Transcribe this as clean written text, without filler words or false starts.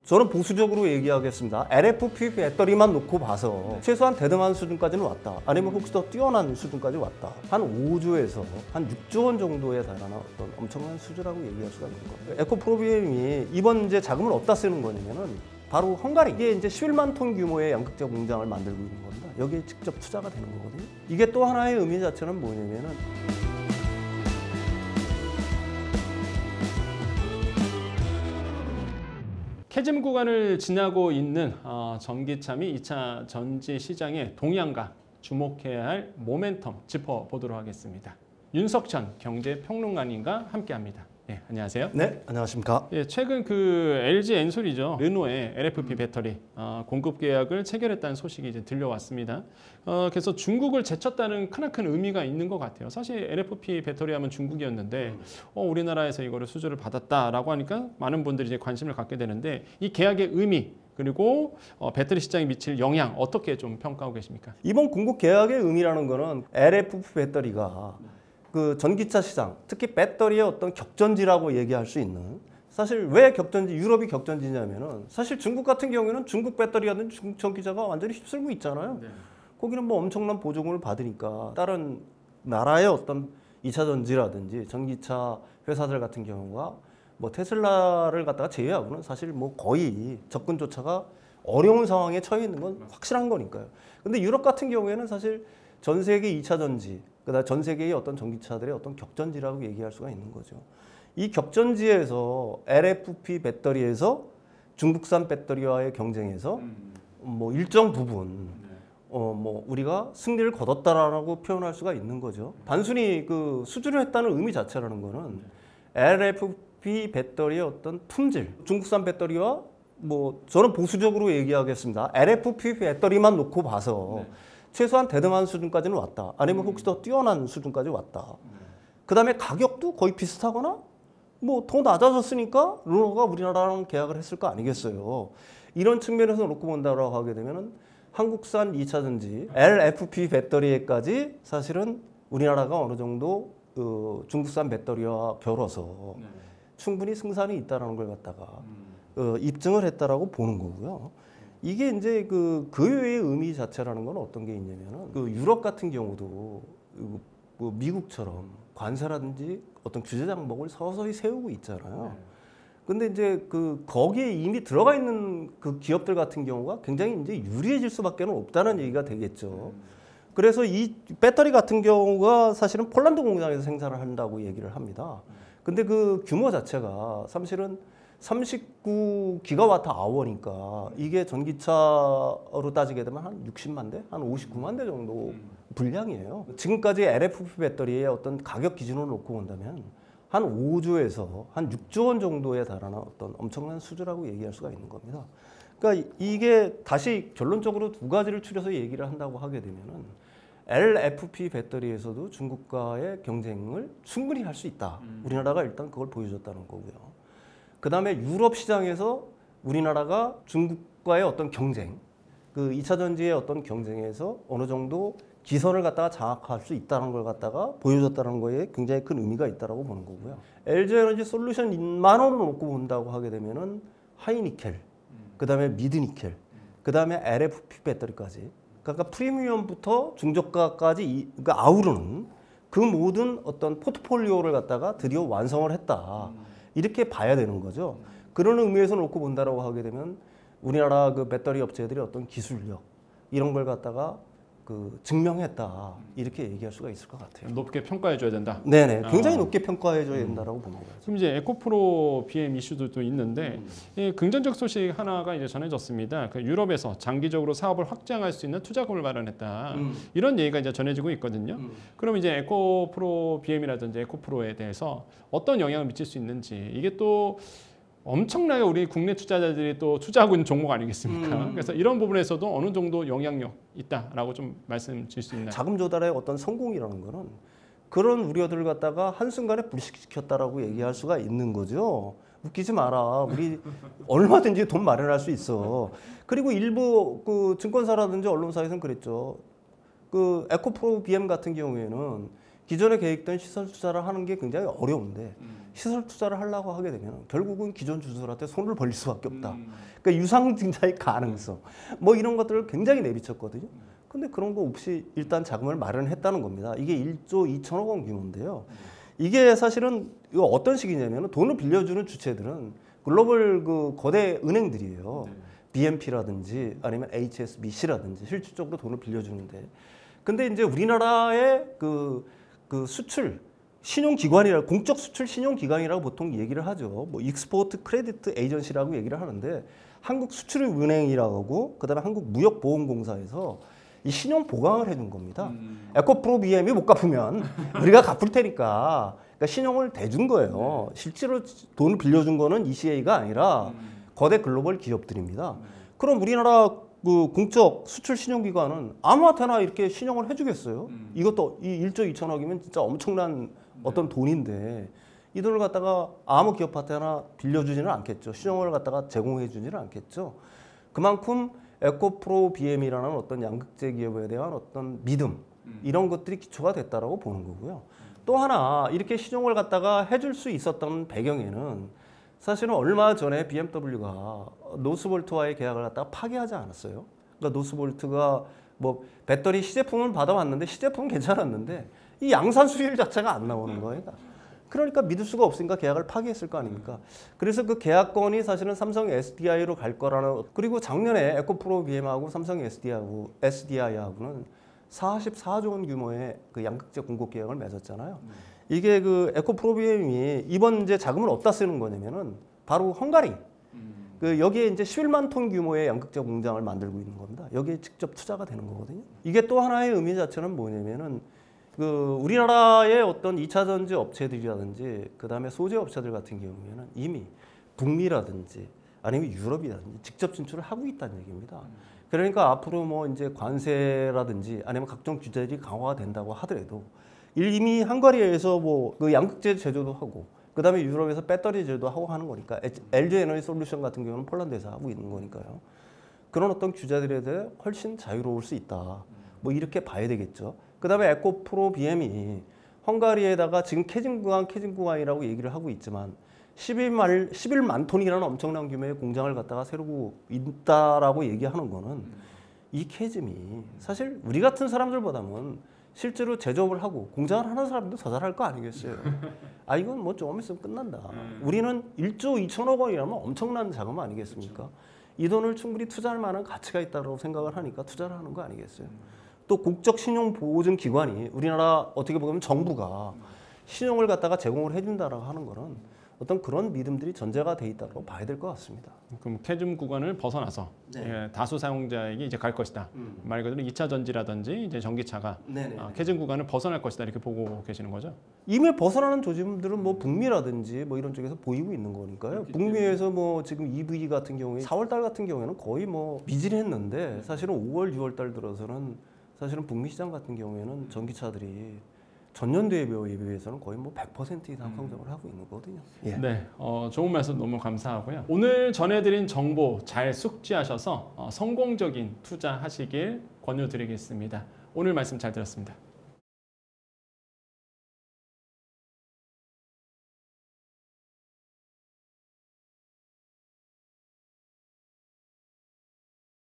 저는 보수적으로 얘기하겠습니다. LFP 배터리만 놓고 봐서 최소한 대등한 수준까지는 왔다. 아니면 혹시 더 뛰어난 수준까지 왔다. 한 5조에서 한 6조 원 정도에 달하는 어떤 엄청난 수준이라고 얘기할 수가 있는 거예요. 에코프로비엠이 이번 이제 자금을 어디다 쓰는 거냐면은 바로 헝가리. 이게 이제 11만 톤 규모의 양극재 공장을 만들고 있는 겁니다. 여기에 직접 투자가 되는 거거든요. 이게 또 하나의 의미 자체는 뭐냐면은 캐즘 구간을 지나고 있는 전기차 및 2차 전지 시장의 동향과 주목해야 할 모멘텀 짚어보도록 하겠습니다. 윤석천 경제평론가님과 함께합니다. 네, 안녕하세요. 네, 안녕하십니까. 예, 최근 그 LG 엔솔이죠. 르노의 LFP 배터리 공급 계약을 체결했다는 소식이 이제 들려왔습니다. 그래서 중국을 제쳤다는 크나큰 의미가 있는 것 같아요. 사실 LFP 배터리 하면 중국이었는데 우리나라에서 이거를 수주를 받았다라고 하니까 많은 분들이 이제 관심을 갖게 되는데 이 계약의 의미 그리고 배터리 시장에 미칠 영향 어떻게 좀 평가하고 계십니까? 이번 공급 계약의 의미라는 거는 LFP 배터리가 그 전기차 시장, 특히 배터리의 어떤 격전지라고 얘기할 수 있는, 사실 왜 격전지, 유럽이 격전지냐면은 사실 중국 같은 경우에는 중국 배터리라든지 중국 전기차가 완전히 휩쓸고 있잖아요. 네. 거기는 뭐 엄청난 보조금을 받으니까 다른 나라의 어떤 2차 전지라든지 전기차 회사들 같은 경우가 뭐 테슬라를 갖다가 제외하고는 사실 뭐 거의 접근조차가 어려운 상황에 처해 있는 건 확실한 거니까요. 근데 유럽 같은 경우에는 사실 전 세계 2차 전지, 그다음 전 세계의 어떤 전기차들의 어떤 격전지라고 얘기할 수가 있는 거죠. 이 격전지에서 LFP 배터리에서 중국산 배터리와의 경쟁에서 뭐 일정 부분 뭐 우리가 승리를 거뒀다라고 표현할 수가 있는 거죠. 단순히 그 수주를 했다는 의미 자체라는 거는 LFP 배터리의 어떤 품질, 중국산 배터리와 뭐 저는 보수적으로 얘기하겠습니다. LFP 배터리만 놓고 봐서 최소한 대등한 수준까지는 왔다. 아니면 혹시 더 뛰어난 수준까지 왔다. 그 다음에 가격도 거의 비슷하거나 뭐 더 낮아졌으니까 르노가 우리나라랑 계약을 했을 거 아니겠어요. 이런 측면에서 놓고 본다고 하게 되면은 한국산 2차 전지 LFP 배터리에까지 사실은 우리나라가 어느 정도 중국산 배터리와 겨뤄서 충분히 승산이 있다는 걸 갖다가 입증을 했다라고 보는 거고요. 이게 이제 그 외의 의미 자체라는 건 어떤 게 있냐면은 그 유럽 같은 경우도 뭐 미국처럼 관세라든지 어떤 규제 장벽을 서서히 세우고 있잖아요. 근데 이제 그 거기에 이미 들어가 있는 그 기업들 같은 경우가 굉장히 이제 유리해질 수밖에 없다는 얘기가 되겠죠. 그래서 이 배터리 같은 경우가 사실은 폴란드 공장에서 생산을 한다고 얘기를 합니다. 근데 그 규모 자체가 사실은 39기가와트 아워니까 이게 전기차로 따지게 되면 한 60만 대, 한 59만 대 정도 분량이에요. 지금까지 LFP 배터리의 어떤 가격 기준으로 놓고 본다면 한 5조에서 한 6조 원 정도에 달하는 어떤 엄청난 수주라고 얘기할 수가 있는 겁니다. 그러니까 이게 다시 결론적으로 두 가지를 추려서 얘기를 한다고 하게 되면은 LFP 배터리에서도 중국과의 경쟁을 충분히 할 수 있다. 우리나라가 일단 그걸 보여줬다는 거고요. 그 다음에 유럽 시장에서 우리나라가 중국과의 어떤 경쟁, 그 2차 전지의 어떤 경쟁에서 어느 정도 기선을 갖다가 장악할 수 있다는 걸 갖다가 보여줬다는 거에 굉장히 큰 의미가 있다고 보는 거고요. LG 에너지 솔루션만 원으로 놓고 본다고 하게 되면은 하이니켈, 그 다음에 미드니켈, 그 다음에 LFP 배터리까지, 그러니까 프리미엄부터 중저가까지 그러니까 아우르는 그 모든 어떤 포트폴리오를 갖다가 드디어 완성을 했다. 이렇게 봐야 되는 거죠. 그런 의미에서 놓고 본다라고 하게 되면 우리나라 그 배터리 업체들의 어떤 기술력 이런 걸 갖다가 그 증명했다 이렇게 얘기할 수가 있을 것 같아요. 높게 평가해줘야 된다. 네네, 굉장히 높게 평가해줘야 된다라고 봅니다. 지금 이제 에코프로 BM 이슈도 있는데 긍정적 소식 하나가 이제 전해졌습니다. 그 유럽에서 장기적으로 사업을 확장할 수 있는 투자금을 마련했다. 이런 얘기가 이제 전해지고 있거든요. 그럼 이제 에코프로 BM이라든지 에코프로에 대해서 어떤 영향을 미칠 수 있는지 이게 또 엄청나게 우리 국내 투자자들이 또 투자하고 있는 종목 아니겠습니까? 그래서 이런 부분에서도 어느 정도 영향력 있다라고 좀 말씀 주실 수 있나요? 자금 조달의 어떤 성공이라는 거는 그런 우려들을 갖다가 한순간에 불식시켰다라고 얘기할 수가 있는 거죠. 웃기지 마라. 우리 얼마든지 돈 마련할 수 있어. 그리고 일부 그 증권사라든지 언론사에서는 그랬죠. 그 에코프로 BM 같은 경우에는 기존에 계획된 시설 투자를 하는 게 굉장히 어려운데 시설 투자를 하려고 하게 되면 결국은 기존 주주들한테 손을 벌릴 수밖에 없다. 그러니까 유상증자의 가능성 뭐 이런 것들을 굉장히 내비쳤거든요. 근데 그런 거 없이 일단 자금을 마련했다는 겁니다. 이게 1조 2천억 원 규모인데요. 이게 사실은 이거 어떤 식이냐면 돈을 빌려주는 주체들은 글로벌 그 거대 은행들이에요. BNP라든지 아니면 HSBC라든지 실질적으로 돈을 빌려주는데, 근데 이제 우리나라의 그 수출 신용기관이라 공적 수출 신용기관이라고 보통 얘기를 하죠. 뭐 익스포트 크레디트 에이전시라고 얘기를 하는데 한국 수출은행이라고 하고 그다음에 한국무역보험공사에서 이 신용 보강을 해준 겁니다. 에코프로 BM이 못 갚으면 우리가 갚을 테니까, 그러니까 신용을 대준 거예요. 실제로 돈을 빌려준 거는 ECA가 아니라 거대 글로벌 기업들입니다. 그럼 우리나라 그 공적 수출 신용기관은 아무한테나 이렇게 신용을 해주겠어요? 이것도 이 1조 2천억이면 진짜 엄청난 어떤 돈인데 이 돈을 갖다가 아무 기업한테나 빌려주지는 않겠죠. 신용을 갖다가 제공해주지는 않겠죠. 그만큼 에코프로 BM이라는 어떤 양극재 기업에 대한 어떤 믿음 이런 것들이 기초가 됐다라고 보는 거고요. 또 하나 이렇게 신용을 갖다가 해줄 수 있었던 배경에는 사실은 얼마 전에 BMW가 노스볼트와의 계약을 갖다가 파기하지 않았어요. 그러니까 노스볼트가 뭐 배터리 시제품은 받아왔는데 시제품은 괜찮았는데 이 양산 수율 자체가 안 나오는 거예요. 그러니까 믿을 수가 없으니까 계약을 파기했을 거 아닙니까? 그래서 그 계약권이 사실은 삼성 SDI로 갈 거라는, 그리고 작년에 에코프로 BM하고 삼성 SDI하고는 44조 원 규모의 그 양극재 공급 계약을 맺었잖아요. 이게 그 에코프로 BM이 이번 이제 자금을 어디다 쓰는 거냐면은 바로 헝가리. 그 여기에 이제 11만 톤 규모의 양극재 공장을 만들고 있는 겁니다. 여기에 직접 투자가 되는 거거든요. 이게 또 하나의 의미 자체는 뭐냐면은 그 우리나라의 어떤 2차 전지 업체들이라든지 그다음에 소재 업체들 같은 경우에는 이미 북미라든지 아니면 유럽이라든지 직접 진출을 하고 있다는 얘기입니다. 그러니까 앞으로 뭐 이제 관세라든지 아니면 각종 규제들이 강화가 된다고 하더라도 이미 헝가리에서 뭐 그 양극재 제조도 하고 그다음에 유럽에서 배터리 제조도 하고 하는 거니까 LG 에너지 솔루션 같은 경우는 폴란드에서 하고 있는 거니까요. 그런 어떤 규제들에 대해 훨씬 자유로울 수 있다. 뭐 이렇게 봐야 되겠죠. 그다음에 에코프로 BM이 헝가리에다가 지금 캐진구강이라고 얘기를 하고 있지만 11만 톤이라는 엄청난 규모의 공장을 갖다가 세우고 있다라고 얘기하는 거는 이 캐즘이 사실 우리 같은 사람들보다는 실제로 제조업을 하고 공장을 하는 사람도 더 잘할 거 아니겠어요. 아 이건 뭐 조금 있으면 끝난다. 우리는 1조 2천억 원이라면 엄청난 자금 아니겠습니까? 이 돈을 충분히 투자할 만한 가치가 있다고 생각을 하니까 투자를 하는 거 아니겠어요. 또 국적 신용 보증 기관이 우리나라 어떻게 보면 정부가 신용을 갖다가 제공을 해준다라고 하는 거는 어떤 그런 믿음들이 전제가 돼 있다고 봐야 될 것 같습니다. 그럼 캐즘 구간을 벗어나서 예, 다수 사용자에게 이제 갈 것이다. 말 그대로 2차 전지라든지 이제 전기차가 캐즘 구간을 벗어날 것이다 이렇게 보고 계시는 거죠? 이미 벗어나는 조짐들은 뭐 북미라든지 뭐 이런 쪽에서 보이고 있는 거니까요. 북미에서 뭐 지금 EV 같은 경우에 4월달 같은 경우에는 거의 뭐 미진했는데 사실은 5월, 6월달 들어서는 사실은 북미 시장 같은 경우에는 전기차들이 전년도에 비해서는 거의 뭐 100% 이상 성장을 하고 있는 거거든요. 예. 네, 좋은 말씀 너무 감사하고요. 오늘 전해드린 정보 잘 숙지하셔서 성공적인 투자하시길 권유드리겠습니다. 오늘 말씀 잘 들었습니다.